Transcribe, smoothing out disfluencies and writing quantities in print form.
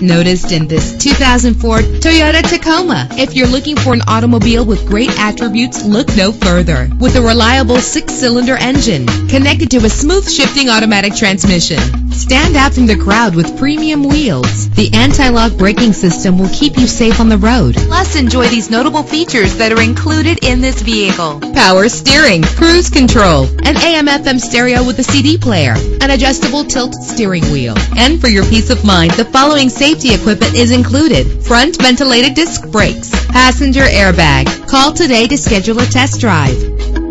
noticed in this 2004 Toyota Tacoma. If you're looking for an automobile with great attributes, look no further. With a reliable 6-cylinder engine connected to a smooth shifting automatic transmission, stand out from the crowd with premium wheels. The anti-lock braking system will keep you safe on the road. Plus, enjoy these notable features that are included in this vehicle: power steering, cruise control, an AM/FM stereo with a CD player, an adjustable tilt steering wheel. And for your peace of mind, the following safety equipment is included: front ventilated disc brakes, passenger airbag. Call today to schedule a test drive.